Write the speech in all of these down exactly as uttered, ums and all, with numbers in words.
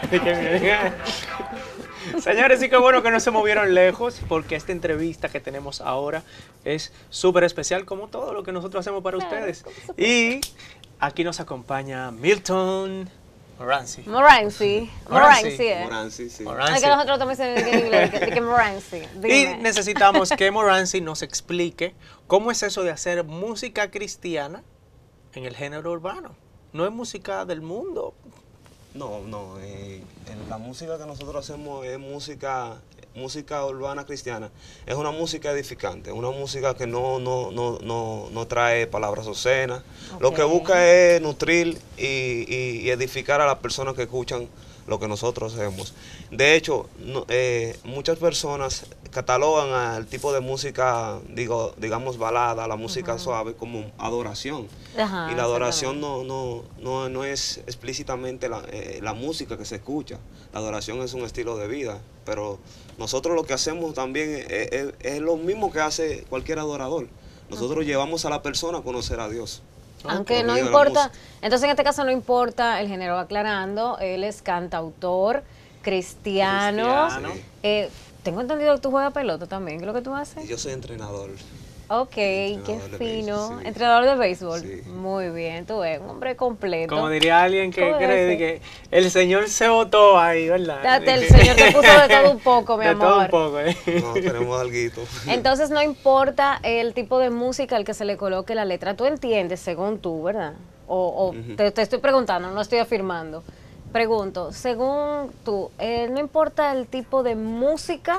Señores, sí que bueno que no se movieron lejos, porque esta entrevista que tenemos ahora es súper especial, como todo lo que nosotros hacemos para Claro, ustedes. como se Y aquí nos acompaña Milton Moranzi. Moranzi. Moranzi. Moranzi, eh. Moranzi, sí. Moranzi. Ay, que nosotros también se en inglés, que, que Moranzi. Y Dime. necesitamos que Moranzi nos explique cómo es eso de hacer música cristiana en el género urbano. No es música del mundo. No, no, eh, en la música que nosotros hacemos es música, música urbana cristiana. Es una música edificante, una música que no, no, no, no, no trae palabras obscenas. Ok. Lo que busca es nutrir y, y- y edificar a las personas que escuchan lo que nosotros hacemos. De hecho, no- eh, muchas personas catalogan al tipo de música, digo, digamos balada, la música suave, como adoración. Ajá, y la adoración exactamente. no, no, no, no es explícitamente la, eh, la música que se escucha. La adoración es un estilo de vida, pero nosotros lo que hacemos también es, es- es lo mismo que hace cualquier adorador. Nosotros llevamos a la persona a conocer a Dios. Aunque Por no medio de la importa, música. entonces en este caso no importa el género, aclarando, él es cantautor, cristiano. Cristiano. Sí. Eh, tengo entendido que tú juegas pelota también, ¿qué es lo que tú Y haces? yo soy entrenador. Ok, qué entrenador de fino. béisbol, sí. Entrenador de béisbol. Sí. Muy bien, tú eres un hombre completo. Como diría alguien que ¿Cómo cree debe que el Señor se votó ahí, ¿verdad? Date, el Señor te puso de todo un poco, mi De todo un amor. poco, ¿eh? No, tenemos alguito. Entonces no importa el tipo de música al que se le coloque la letra, tú entiendes según tú, ¿verdad? O, o Ujú. te, te estoy preguntando, no estoy afirmando. Pregunto, según tú, eh, ¿no importa el tipo de música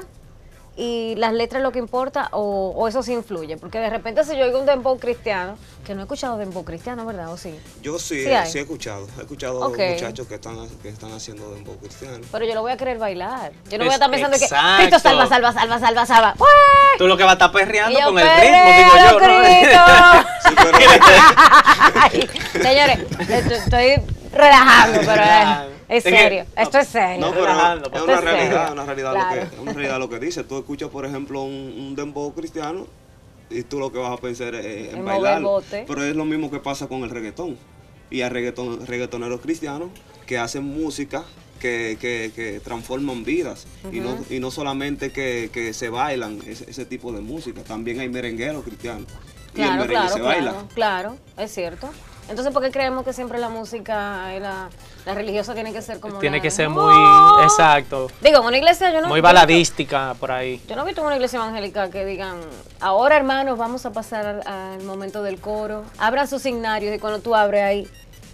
y las letras lo que importa o, o eso sí influye? Porque de repente si yo oigo un dembow cristiano, que no he escuchado dembow cristiano, ¿verdad? ¿O sí? Yo sí, Sí sí, hay. he escuchado. He escuchado Ok. muchachos que están, que están haciendo dembow cristiano. Pero yo lo voy a querer bailar. Yo no Es- voy a estar pensando exacto. que Cristo salva, salva, salva, salva, salva. ¡Ué! Tú lo que vas a estar perreando Y yo, con el ritmo, digo yo, perreo, ¿no? Cristo. Sí, pero Ay, señores, esto- estoy relajando, pero es, es Es que- serio. Esto es serio. No, pero relajando, es pues. una Esto es realidad, serio. una realidad, Claro. lo que, una realidad lo que dice. Tú escuchas, por ejemplo, un, un dembow cristiano y tú lo que vas a pensar es en En mover bailar. bote. Pero es lo mismo que pasa con el reggaetón. Y hay reggaeton, reggaetoneros cristianos que hacen música que, que, que transforman vidas. y, no, y no solamente que, que se bailan ese, ese tipo de música. También hay merengueros cristianos. y el Claro, merengue claro, se baila. claro, claro, es cierto. Entonces, ¿por qué creemos que siempre la música, y la, la religiosa tiene que ser como Tiene la- que ser ¡Oh! muy, exacto, Digo, en una iglesia yo no... muy yo no- baladística por ahí. Yo no he visto en una iglesia evangélica que digan, ahora hermanos, vamos a pasar al, al momento del coro. Abran sus signarios y cuando tú abres ahí,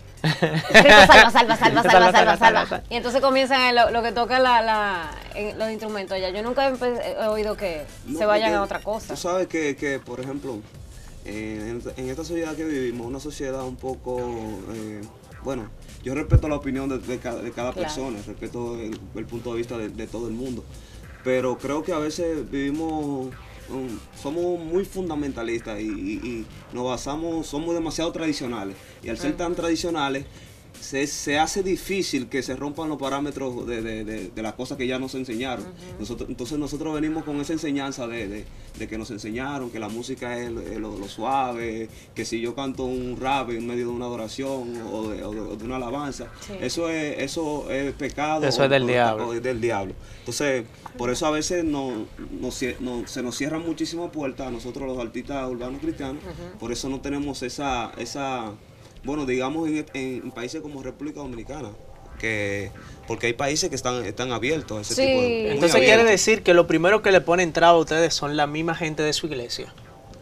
Cristo salva, salva, salva, salva, salva, salva. Y entonces comienzan en lo, lo que toca la, la, en los instrumentos allá. Yo nunca he, empe- he oído que No, se vayan porque a otra cosa. Tú sabes que, que, por ejemplo, eh, en, esta- en esta sociedad que vivimos, una sociedad un poco, eh, bueno, yo respeto la opinión de, de cada, de cada Claro. persona, respeto el, el punto de vista de, de todo el mundo, pero creo que a veces vivimos, um, somos muy fundamentalistas y, y- y nos basamos, somos demasiado tradicionales, y al ser tan tradicionales, se, se hace difícil que se rompan los parámetros de, de, de- de las cosas que ya nos enseñaron. Nosotros, entonces nosotros venimos con esa enseñanza de, de- de que nos enseñaron, que la música es, es lo, lo suave, que si yo canto un rap en medio de una adoración o de, o de- o de una alabanza, Sí. eso es eso es pecado. Eso es del o- diablo. o es del diablo. Entonces, por eso a veces no, nos cie- no- se nos cierran muchísimas puertas a nosotros los artistas urbanos cristianos, por eso no tenemos esa... esa bueno, digamos en, en países como República Dominicana, que porque hay países que están, están abiertos a ese Sí. tipo de... muy Entonces quiere abiertos. decir que lo primero que le pone entrada a ustedes son la misma gente de su iglesia.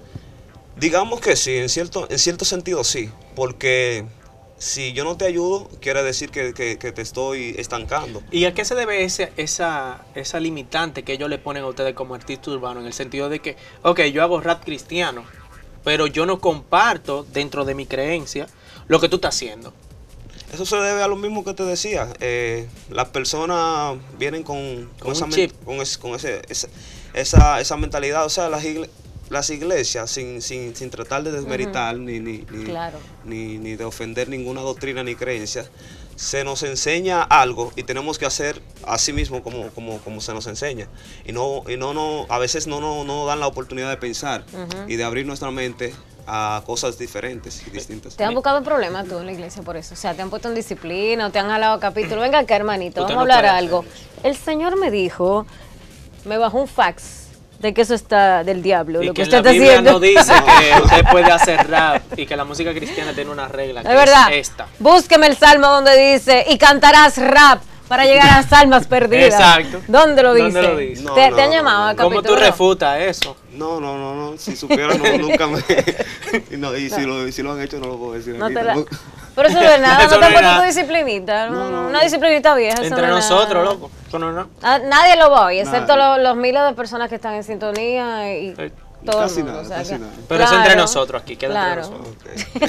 Digamos que sí, en cierto, en cierto sentido sí, porque si yo no te ayudo, quiere decir que, que- que te estoy estancando. ¿Y a qué se debe ese- esa, esa limitante que ellos le ponen a ustedes como artista urbano? En el sentido de que, ok, yo hago rap cristiano, pero yo no comparto dentro de mi creencia lo que tú estás haciendo. Eso se debe a lo mismo que te decía. eh, las personas vienen con, Con con, un esa, men- chip. con, ese- con ese- esa, esa, esa mentalidad. O sea, las, igle- las iglesias, sin, sin, sin tratar de desmeritar ni, ni, ni, Claro. ni, ni de ofender ninguna doctrina ni creencia, se nos enseña algo y tenemos que hacer así mismo como, como, como se nos enseña. Y no, y no, no a veces no, no, no nos dan la oportunidad de pensar Ujú. y de abrir nuestra mente a cosas diferentes y distintas. ¿Te han buscado problemas tú en la iglesia por eso? O sea, ¿te han puesto en disciplina o te han jalado capítulo? Venga acá, hermanito, Usted vamos no a hablar puede algo. El Señor me dijo, me bajó un fax de que eso está del diablo, Y lo que que en usted la está Biblia haciendo. no dice que usted puede hacer rap y que la música cristiana tiene una regla, que Es verdad. es esta. Búsqueme el salmo donde dice, y cantarás rap para llegar a las almas perdidas. Exacto. ¿Dónde lo dice? ¿Dónde lo dice? No, ¿Te, no, te han no, llamado no, a no. ¿Cómo tú capítulo? refutas eso? No, no, no, no. Si supiera, no, nunca me. y no, y si, lo, si lo han hecho, no lo puedo decir. No aquí te la... tampoco. Pero eso no es nada, Eso no te han no es puesto tu nada. disciplinita, no, No, no, una no. disciplinita vieja. eso Entre no es nosotros, nada. loco. Eso no es nada. Ah, nadie lo va a oír, excepto Nadie. los, los miles de personas que están en sintonía y Eh, todo casi el mundo. nada, o sea, casi que- nada. Pero es entre Claro, nosotros aquí, queda claro. entre nosotros. Ok.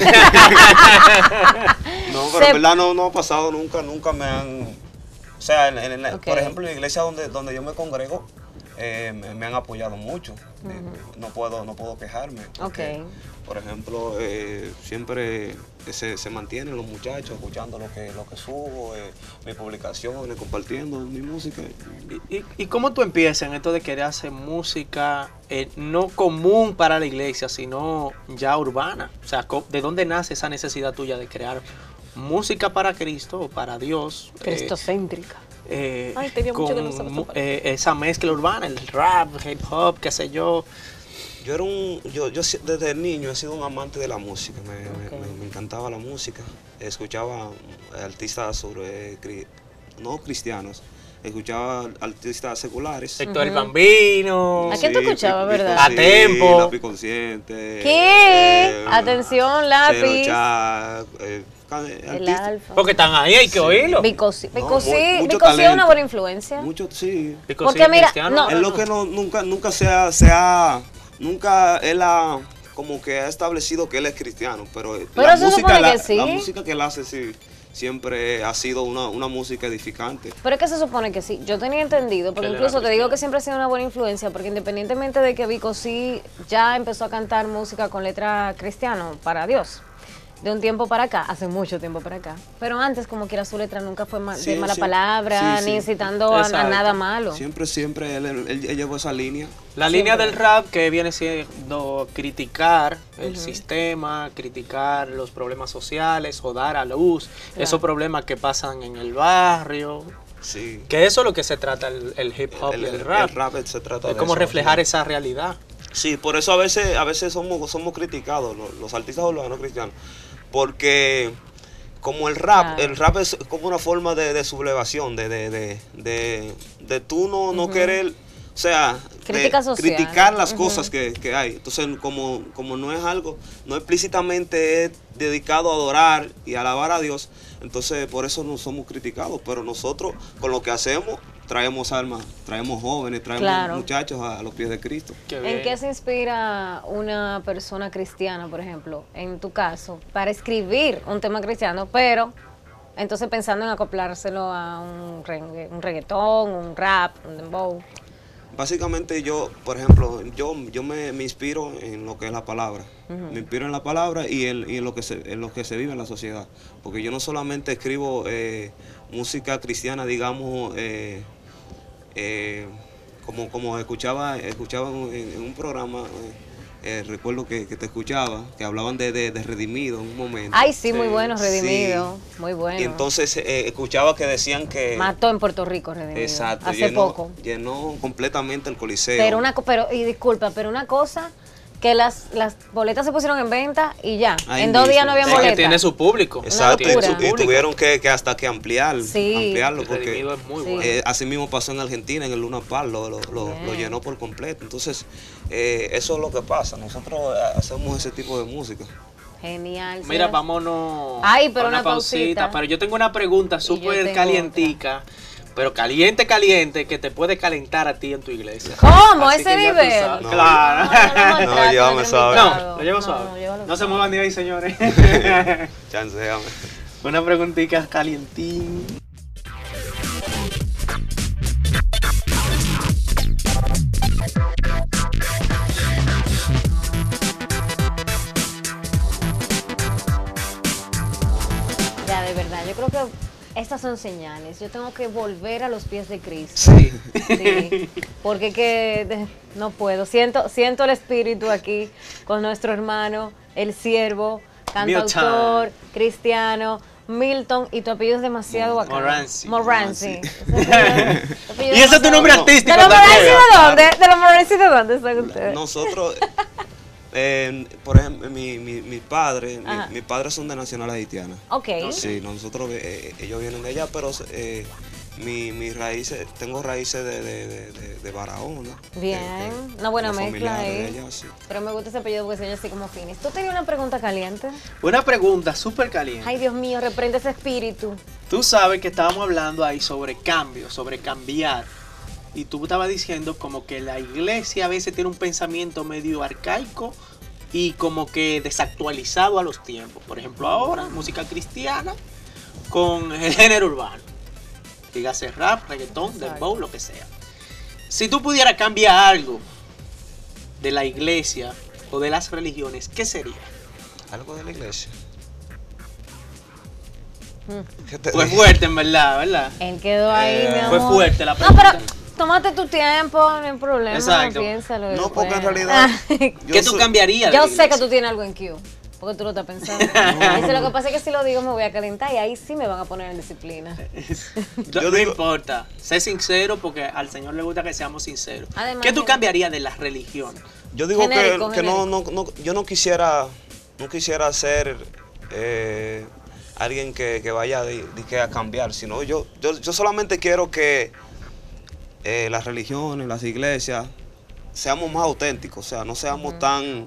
No, pero Se- en verdad no, no ha pasado nunca, nunca me han... O sea, en, en la- Ok. por ejemplo, en la iglesia donde, donde yo me congrego, eh, me, me han apoyado mucho. Eh, no, puedo, no puedo quejarme. porque, Ok. Por ejemplo, eh, siempre se, se mantienen los muchachos escuchando lo que, lo que subo, eh, mis publicaciones, compartiendo mi música. ¿Y, y, y cómo tú empiezas en esto de querer hacer música eh, no común para la iglesia, sino ya urbana? O sea, co- ¿de dónde nace esa necesidad tuya de crear música para Cristo o para Dios? eh, Cristocéntrica. eh, Ay, tenía mucho con que no usaba esa mu- palabra. eh, esa mezcla urbana, el rap, hip hop, qué sé yo. Yo era un, yo, yo si- desde niño he sido un amante de la música, me, me- Ok. me- me encantaba la música, escuchaba artistas sobre, cri- no cristianos, escuchaba artistas seculares. Héctor el Bambino. ¿A quién tú Sí, escuchabas, Pi- verdad? Pico, A sí, Tempo. Lápiz Consciente. ¿Qué? Atención, lápiz. Cero Chat, eh, ca- El artistas- alfa. Porque están ahí, hay que Sí. oílo. Vico sí, No, Vico sí, mu- mucho Vico sí es una talento. buena influencia. Mucho, sí. Pico Porque sí, mira, cristiano, no. Es lo que no, nunca, nunca se ha, se ha- nunca él ha, como que ha establecido que él es cristiano, pero, Pero la se música, supone la, que sí. la música que él hace sí, siempre ha sido una, una música edificante. Pero es que se supone que sí. Yo tenía entendido, porque Que él incluso era te digo cristiano. que siempre ha sido una buena influencia, porque independientemente de que Vico sí ya empezó a cantar música con letra cristiano para Dios, de un tiempo para acá, hace mucho tiempo para acá. Pero antes, como quiera, su letra nunca fue ma- de Sí, mala sí. palabra, Sí, ni sí. incitando a, a Exacto. nada malo. Siempre, siempre él, él- él llevó esa línea. La línea Siempre. del rap que viene siendo criticar el sistema, criticar los problemas sociales o dar a luz Claro. esos problemas que pasan en el barrio. Sí. Que eso es lo que se trata el, el hip hop El, y el, el- rap. el rap se trata Es de como eso, reflejar sí. esa realidad. Sí, por eso a veces, a veces somos, somos criticados los, los artistas urbanos cristianos, porque como el rap, Claro. el rap es como una forma de, de sublevación, de, de, de, de, de tú no, no querer, o sea, de Crítica social. criticar las Ujú. cosas que, que hay. Entonces, como, como no es algo, no explícitamente es dedicado a adorar y alabar a Dios, entonces por eso no somos criticados, pero nosotros con lo que hacemos traemos almas, traemos jóvenes, traemos Claro. muchachos a, a los pies de Cristo. Qué ¿En bien. qué se inspira una persona cristiana, por ejemplo, en tu caso, para escribir un tema cristiano, pero entonces pensando en acoplárselo a un, regga- un reggaetón, un rap, un dembow? Básicamente yo, por ejemplo, yo, yo me, me inspiro en lo que es la palabra. Me inspiro en la palabra y en, y en lo que se, en lo que se vive en la sociedad. Porque yo no solamente escribo eh, música cristiana, digamos, eh, eh, como, como escuchaba, escuchaba en, en un programa, eh, eh, recuerdo que, que te escuchaba, que hablaban de, de, de redimido en un momento. Ay, sí, Sí, muy bueno, sí. Redimido, muy bueno. Y entonces eh, escuchaba que decían que... Mató en Puerto Rico, Redimido, Exacto, hace llenó, poco. llenó completamente el coliseo. Pero una, co- pero, y disculpa, pero una cosa, que las, las boletas se pusieron en venta y ya, Ahí en dos días mismo. no había Es Bueno, que boletas. tiene su público. Exacto, y, locura. tu- y tuvieron que, que hasta que ampliar, Sí. ampliarlo El porque Redimido es muy Sí. bueno. eh, así mismo pasó en Argentina, en el Luna Park, lo, lo, lo- Bien. lo llenó por completo. Entonces, eh, eso es lo que pasa, nosotros eh, hacemos ese tipo de música. Genial. Mira, sí. vámonos Ay, pero a una pausita. Pero yo tengo una pregunta yo súper tengo calientica, pero caliente, caliente, que te puede calentar a ti en tu iglesia. ¿Cómo? Así ¿Ese que ya tú nivel? sabes. No. Claro. No, no, no, No, maltrato, llévame no, suave. No, lo llevo No, suave. no, llévalo No se suave. muevan de ahí, señores. Chance, déjame. Una preguntita calientín. Ya, de verdad, yo creo que estas son señales. Yo tengo que volver a los pies de Cristo. Sí. Sí, porque que de- no puedo. Siento, siento el espíritu aquí con nuestro hermano El Siervo, cantautor, cristiano, Milton, y tu apellido es demasiado bacán. Morancy. Morancy. Y ese es tu nombre artístico. ¿De los Morancy también. de dónde? ¿De los Morancy de dónde están ustedes? Nosotros, eh, por ejemplo, mi, mi, mi padre, Ajá. mi, mis padres son de nacional haitiana. Ok. Sí, nosotros, eh, ellos vienen de allá, pero eh, mi, mis raíces, tengo raíces de, de, de, de, de Barahona. Bien, de- de- una buena los mezcla familiares ahí. de allá, sí. Pero me gusta ese apellido porque se oye así como finis. ¿Tú tenías una pregunta caliente? Una pregunta súper caliente. Ay, Dios mío, reprende ese espíritu. Tú sabes que estábamos hablando ahí sobre cambio, sobre cambiar. Y tú estabas diciendo como que la iglesia a veces tiene un pensamiento medio arcaico y como que desactualizado a los tiempos. Por ejemplo, ahora, música cristiana con el género urbano. Dígase rap, reggaetón, dembow, lo que sea. Si tú pudieras cambiar algo de la iglesia o de las religiones, ¿qué sería? Algo de la iglesia. Mm. ¿Qué te Fue digo? fuerte, en verdad, ¿verdad? Él quedó ahí, Eh, mi amor. Fue fuerte la No, pregunta. pero tómate tu tiempo, no hay problema. Exacto. Piénsalo. No, después. porque en realidad ¿Qué yo tú soy- cambiarías de Yo la sé que iglesia? tú tienes algo en Q, porque tú lo estás pensando. Dice, lo que pasa es que si lo digo me voy a calentar y ahí sí me van a poner en disciplina. Yo Yo no digo- importa, sé sincero porque al Señor le gusta que seamos sinceros. Además, ¿Qué tú gen- cambiarías de las religiones? Yo digo Genérico, que, que no, genérico. no, no, yo no quisiera, no quisiera ser eh, alguien que, que vaya de, de que a cambiar, sino yo, yo, yo solamente quiero que eh, las religiones, las iglesias, seamos más auténticos, o sea, no seamos tan,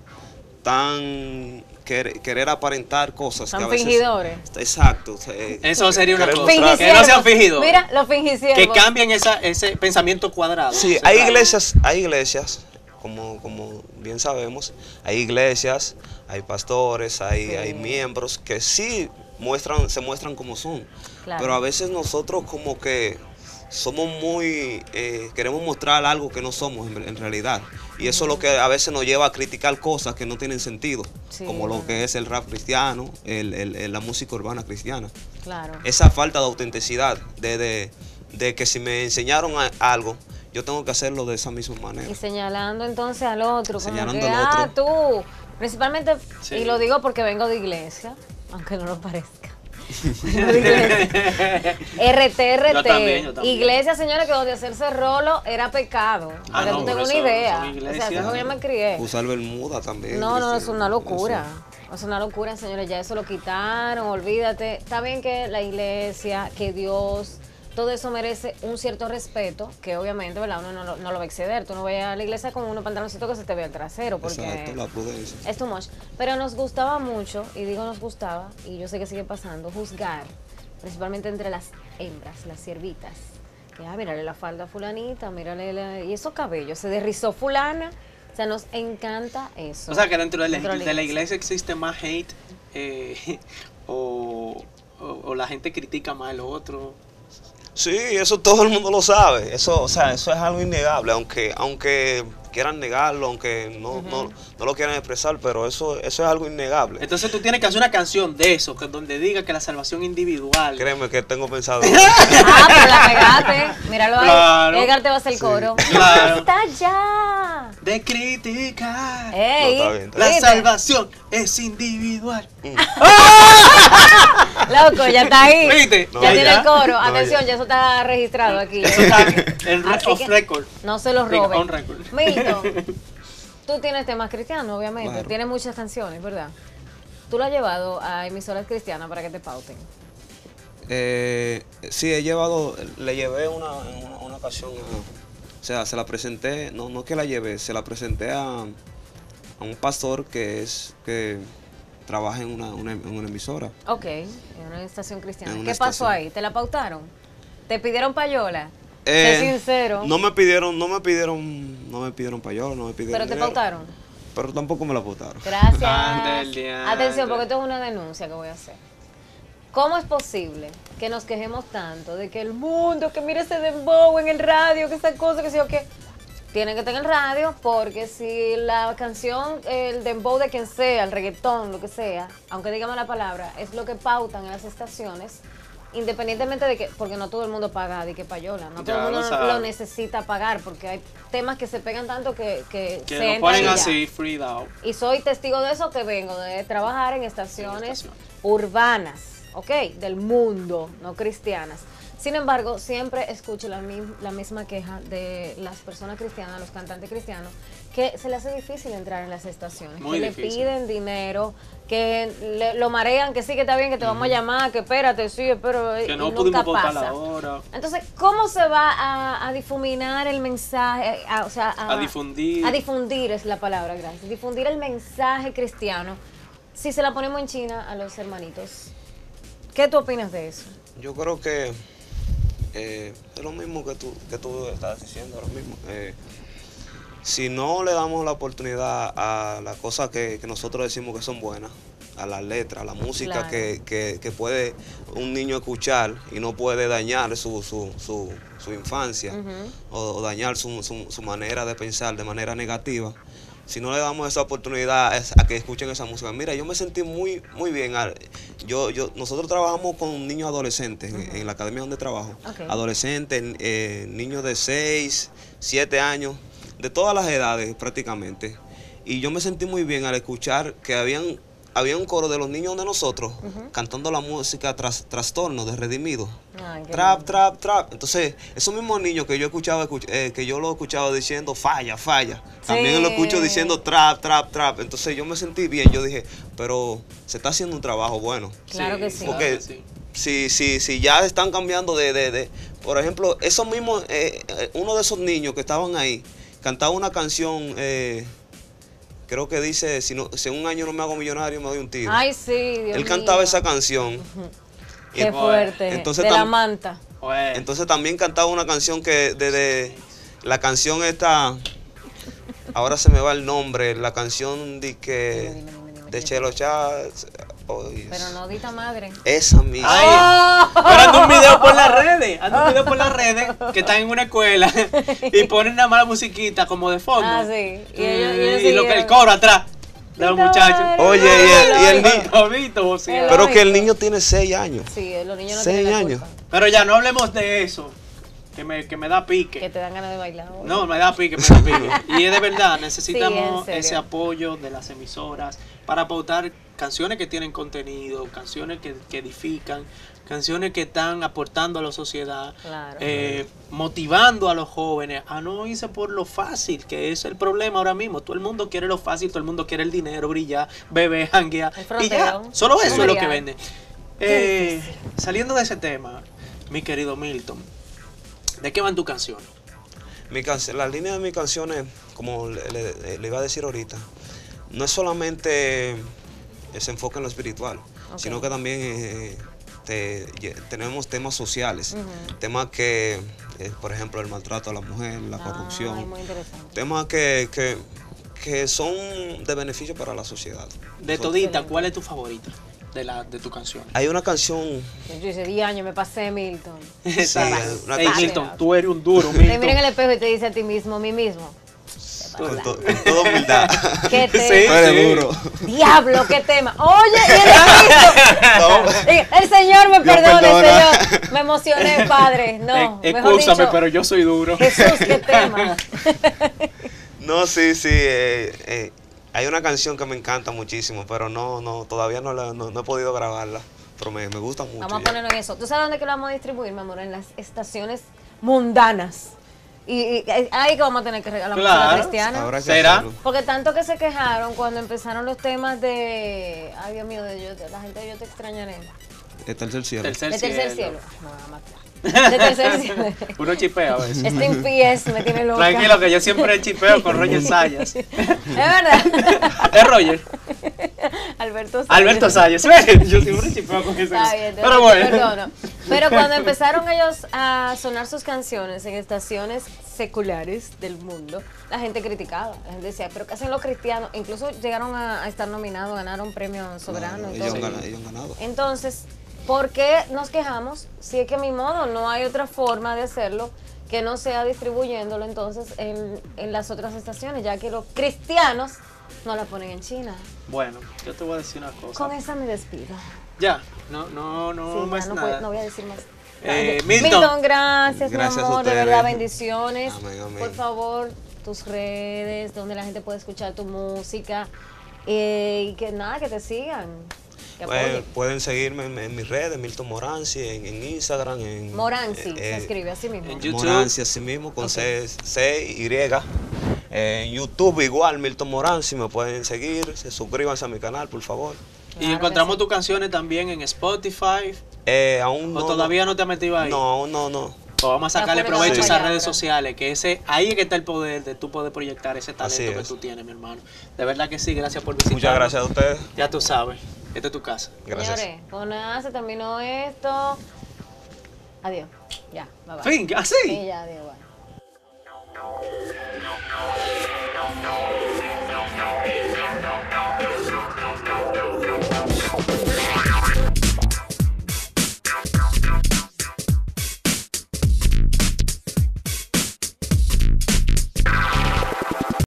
tan querer, querer aparentar cosas Tan que a veces, fingidores. Exacto. o sea, eh, Eso sería una querer cosa. mostrar- Que no sean fingidos. Mira, los fingicieros. Que cambien esa, ese pensamiento cuadrado. Sí, Ese hay cuadrado. iglesias, hay iglesias, como, como bien sabemos, hay iglesias, hay pastores, hay, Sí. hay miembros que sí muestran, se muestran como son. Claro. Pero a veces nosotros como que somos muy, eh, queremos mostrar algo que no somos en, en realidad. Y eso es lo que a veces nos lleva a criticar cosas que no tienen sentido, Sí, como lo bueno. que es el rap cristiano, el, el- el- la música urbana cristiana. Claro. Esa falta de autenticidad, de, de, de que si me enseñaron a- algo, yo tengo que hacerlo de esa misma manera. Y señalando entonces al otro, como Señalando que, al ah, otro. tú. Principalmente, Sí. y lo digo porque vengo de iglesia, aunque no lo parezca. Vengo de iglesia. R T, R T. Yo también, yo también. Iglesia, señores, que donde hacerse rolo era pecado. Ah, Para que no, tú pero tengas una eso idea. son O sea, iglesias. eso yo me crié. Usar bermuda también. No, no, es cristiano, una locura. eso. Es una locura, señores. Ya eso lo quitaron, olvídate. Está bien que la iglesia, que Dios, todo eso merece un cierto respeto, que obviamente, ¿verdad? Uno no, lo- no lo va a exceder. Tú no vayas a la iglesia con unos pantaloncitos que se te vea el trasero, porque Exacto, la prudencia. es too much. Pero nos gustaba mucho, y digo nos gustaba, y yo sé que sigue pasando, juzgar, principalmente entre las hembras, las siervitas. Que, ah, mírale la falda a fulanita, mírale la... Y esos cabellos, se derrizó fulana. O sea, nos encanta eso. O sea, que dentro de la, Dentro de la iglesia existe más hate eh, o, o, o la gente critica más al otro. Sí, eso todo el mundo lo sabe. Eso, o sea, eso es algo innegable, aunque, aunque quieran negarlo, aunque no, no, no lo quieran expresar, pero eso, eso es algo innegable. Entonces tú tienes que hacer una canción de eso, que donde diga que la salvación individual. Créeme que tengo pensado. Ah, pero la pegaste. Míralo ahí. Claro. Edgar te va a hacer el coro. Claro. ¡Está ya! De criticar. ¡Ey! No, está bien, está La ¿viste? salvación es individual. Loco, ya está ahí. ¿Viste? Ya No, tiene ya. el coro. No, Atención, ya. ya eso está registrado aquí. Eso está en re- Así off que record. No se los Digo, roben. on record. Milton, tú tienes temas cristianos, obviamente. Claro. Tienes muchas canciones, ¿verdad? Tú lo has llevado a emisoras cristianas para que te pauten. Eh, sí, he llevado, le llevé una, una, una ocasión, a- o sea, se la presenté, no, no que la llevé, se la presenté a, a un pastor que es, que trabaja en una, una, en una emisora. Ok, en una estación cristiana. En ¿Qué una pasó estación. ahí? ¿Te la pautaron? ¿Te pidieron payola? Eh, sé sincero. No me pidieron, no me pidieron, no me pidieron payola, no me pidieron ¿Pero te dinero, pautaron? Pero tampoco me la pautaron. Gracias. Ande el diantre. Atención, porque esto es una denuncia que voy a hacer. ¿Cómo es posible que nos quejemos tanto de que el mundo, que mire ese dembow en el radio, que esa cosa, que sé yo qué? Tienen que estar en el radio porque si la canción, el dembow de quien sea, el reggaetón, lo que sea, aunque digamos la palabra, es lo que pautan en las estaciones, independientemente de que, porque no todo el mundo paga de que payola, no todo Ya el mundo lo lo, sabe. lo necesita pagar, porque hay temas que se pegan tanto que, que, Que se lo entran ponen y ya. así, free out. Y soy testigo de eso, que vengo de trabajar en estaciones, En estaciones. urbanas, ¿ok? Del mundo, no cristianas. Sin embargo, siempre escucho la, mi- la misma queja de las personas cristianas, los cantantes cristianos, que se les hace difícil entrar en las estaciones, Muy que difícil. le piden dinero, que le- lo marean, que sí, que está bien, que te vamos a llamar, que espérate, sí, pero Que no y pudimos nunca votar pasa. la hora. Entonces, ¿cómo se va a, a difuminar el mensaje? A, o sea, a, A difundir. A difundir es la palabra, gracias. Difundir el mensaje cristiano si se la ponemos en China a los hermanitos. ¿Qué tú opinas de eso? Yo creo que eh, es lo mismo que tú, que tú estás diciendo ahora mismo. Eh, si no le damos la oportunidad a las cosas que, que nosotros decimos que son buenas, a las letras, a la música Claro. que, que, que puede un niño escuchar y no puede dañar su, su, su, su infancia o, o dañar su, su, su manera de pensar de manera negativa, si no le damos esa oportunidad a que escuchen esa música. Mira, yo me sentí muy muy bien. Yo, yo, nosotros trabajamos con niños adolescentes uh-huh. en, en la academia donde trabajo. Okay. Adolescentes, eh, niños de seis, siete años, de todas las edades prácticamente. Y yo me sentí muy bien al escuchar que habían había un coro de los niños de nosotros uh-huh. cantando la música tras, Trastorno de Redimido. Ay, trap, lindo. trap, trap. Entonces, esos mismos niños que yo escuchaba, escuch eh, que yo lo escuchaba diciendo falla, falla, sí. también lo escucho diciendo trap, trap, trap. Entonces yo me sentí bien, yo dije, pero se está haciendo un trabajo bueno. Claro sí, que sí. Porque claro que sí. Si, si, si ya están cambiando de, de, de por ejemplo, esos mismos, eh, uno de esos niños que estaban ahí, cantaba una canción, eh, creo que dice, si, no, si en un año no me hago millonario, me doy un tiro. Ay, sí, Dios Él cantaba mío. esa canción. Qué fuerte, entonces, de la manta. Entonces también cantaba una canción que desde la canción esta, ahora se me va el nombre, la canción de que de Chelo Chávez. Oh, pero no dita madre. Esa misma. Ay, oh. Pero anda un video por las redes, anda un video por las redes que están en una escuela y ponen nada más la musiquita como de fondo. Ah, sí. Y, ellos, ellos y lo que el coro atrás de los muchachos. Oye, y el, y el niño. Pero que el niño tiene seis años. Sí, los niños no seis tienen años. Culpa. Pero ya no hablemos de eso. Que me, que me da pique. Que te dan ganas de bailar. ¿O? No, me da pique, me da pique. Y es de verdad, necesitamos sí, ese apoyo de las emisoras para pautar canciones que tienen contenido, canciones que, que edifican, canciones que están aportando a la sociedad, claro. eh, motivando a los jóvenes a no irse por lo fácil, que es el problema ahora mismo. Todo el mundo quiere lo fácil, todo el mundo quiere el dinero, brillar, beber, janguear. Y ya, solo eso es lo que vende. Eh, saliendo de ese tema, mi querido Milton, ¿de qué van tus canciones? Mi can la línea de mis canciones, como le, le, le iba a decir ahorita, no es solamente se enfoca en lo espiritual, okay. sino que también eh, te, tenemos temas sociales, uh-huh. temas que, eh, por ejemplo, el maltrato a la mujer, la ah, corrupción, temas que, que, que son de beneficio para la sociedad. De todita, ¿cuál es tu favorita? De, la, de tu canción. Hay una canción. Yo hice diez años, me pasé Milton. Sí, una hey, Milton, tú eres un duro, Milton. Te mira en el espejo y te dice a ti mismo, mí mismo. Con, to, con toda humildad. ¿Qué tema? Sí, sí. Duro. Diablo, qué tema. Oye, y el, no. el Señor me perdone, Señor. Me emocioné, Padre. No, eh, Excúsame, dicho, pero yo soy duro. Jesús, qué tema. No, sí, sí. Eh, eh. Hay una canción que me encanta muchísimo, pero no, no, todavía no, la, no, no he podido grabarla, pero me, me gusta mucho. Vamos a ponerlo en eso. ¿Tú sabes dónde que lo vamos a distribuir, mi amor? En las estaciones mundanas. Y, y ahí que vamos a tener que regalar claro. música cristiana. Ahora ¿será? Porque tanto que se quejaron cuando empezaron los temas de... Ay, Dios mío, de yo, de la gente de Yo Te Extrañaré. De Tercer Cielo. Tercer de Tercer Cielo. cielo. No, nada más claro. De Tercer Cielo. Uno chipea a veces. Este en pies me tiene loca. Tranquilo, que yo siempre chipeo con Roger Sayas. Es verdad. ¿Es Roger? Alberto Sayas. Alberto Sayas. Yo siempre chipeo con ese. Bien, pero bueno. Perdono. Pero cuando empezaron ellos a sonar sus canciones en estaciones seculares del mundo, la gente criticaba. La gente decía, pero ¿qué hacen los cristianos? Incluso llegaron a, a estar nominados, ganaron premios soberanos. No, y ellos, todo. han ganado, ellos han ganado. Entonces, ¿por qué nos quejamos? Si es que a mi modo no hay otra forma de hacerlo que no sea distribuyéndolo entonces en, en las otras estaciones, ya que los cristianos no la ponen en China. Bueno, yo te voy a decir una cosa. Con esa me despido. Ya, no, no, no Sí, ya, más no, nada. puedo- no voy a decir más. Eh, Milton, Milton. gracias, Gracias mi a amor, de ustedes. verdad, bendiciones. Amén, amén. Por favor, tus redes, donde la gente puede escuchar tu música. eh, y que nada, que te sigan. Que Pues, apoyen. pueden seguirme en, en mis redes, Milton Moranci, en, en Instagram, en Moranci, eh, se eh, escribe así mismo. en YouTube. Moranci, así mismo, con Ok. C, C, Y. Eh, en YouTube igual, Milton Moranci, me pueden seguir, se suscríbanse a mi canal, por favor. Y Claro que encontramos sí. tus canciones también en Spotify. Eh, aún ¿O no, todavía no te has metido ahí? No, aún no, no. Pues vamos a Ya sacarle pone provecho a la esas palabra. redes sociales, que ese ahí es que está el poder de tú poder proyectar ese talento Así que es. tú tienes, mi hermano. De verdad que sí, gracias por visitarnos. Muchas gracias a ustedes. Ya tú sabes, esta es tu casa. Gracias. Señores, pues nada, se terminó esto. Adiós. Ya, bye bye. Fin, así. Sí, ya, adiós.